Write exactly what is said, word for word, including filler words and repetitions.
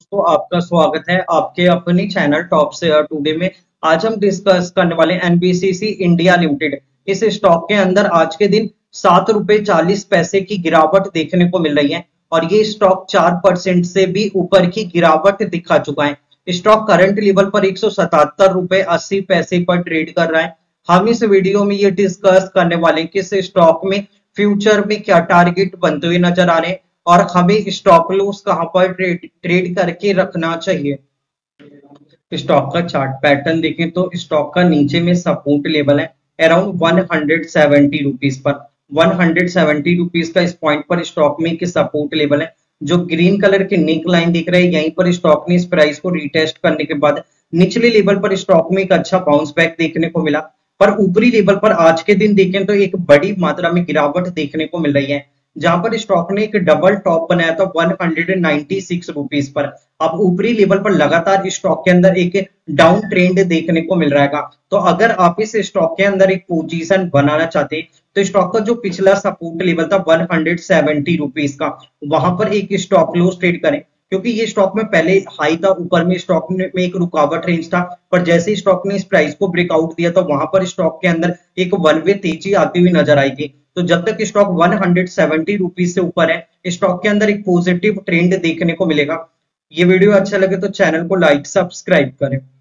तो आपका स्वागत है आपके अपने चैनल टॉप शेयर टुडे में। आज हम डिस्कस करने वाले एनबीसीसी इंडिया लिमिटेड। इस स्टॉक के अंदर आज के दिन सात रुपए चालीस पैसे की गिरावट देखने को मिल रही है और ये स्टॉक चार परसेंट से भी ऊपर की गिरावट दिखा चुका है। स्टॉक करंट लेवल पर एक सौ सतहत्तर रुपए अस्सी पैसे पर ट्रेड कर रहा है। हम इस वीडियो में ये डिस्कस करने वाले हैं कि इस स्टॉक में फ्यूचर में क्या टारगेट बनते हुए नजर आ रहे हैं और हमें स्टॉप लॉस कहां पर ट्रेड ट्रेड करके रखना चाहिए। स्टॉक का चार्ट पैटर्न देखें तो स्टॉक का नीचे में सपोर्ट लेवल है around one hundred seventy rupees पर। वन हंड्रेड सेवेंटी रुपीज का इस पॉइंट पर स्टॉक में एक सपोर्ट लेवल है। जो ग्रीन कलर के नेक लाइन दिख रहे हैं यहीं पर स्टॉक ने इस प्राइस को रिटेस्ट करने के बाद निचले लेवल पर स्टॉक में एक अच्छा बाउंस बैक देखने को मिला। पर ऊपरी लेवल पर आज के दिन देखें तो एक बड़ी मात्रा में गिरावट देखने को मिल रही है, जहां पर स्टॉक ने एक डबल टॉप बनाया था one hundred ninety six rupees पर। अब ऊपरी लेवल पर लगातार स्टॉक के अंदर एक डाउन ट्रेंड देखने को मिल रहा है। तो अगर आप इस स्टॉक के अंदर एक पोजीशन बनाना चाहते हैं तो स्टॉक का जो पिछला सपोर्ट लेवल था वन हंड्रेड सेवेंटी रुपीज का, वहां पर एक स्टॉप लॉस ट्रेड करें, क्योंकि ये स्टॉक में पहले हाई था, ऊपर में स्टॉक में एक रुकावट रेंज था, पर जैसे ही स्टॉक ने इस प्राइस को ब्रेकआउट दिया तो वहां पर स्टॉक के अंदर एक वन वे तेजी आती हुई नजर आएगी। तो जब तक stock one hundred seventy rupees से ऊपर है स्टॉक के अंदर एक पॉजिटिव ट्रेंड देखने को मिलेगा। ये वीडियो अच्छा लगे तो चैनल को लाइक सब्सक्राइब करें।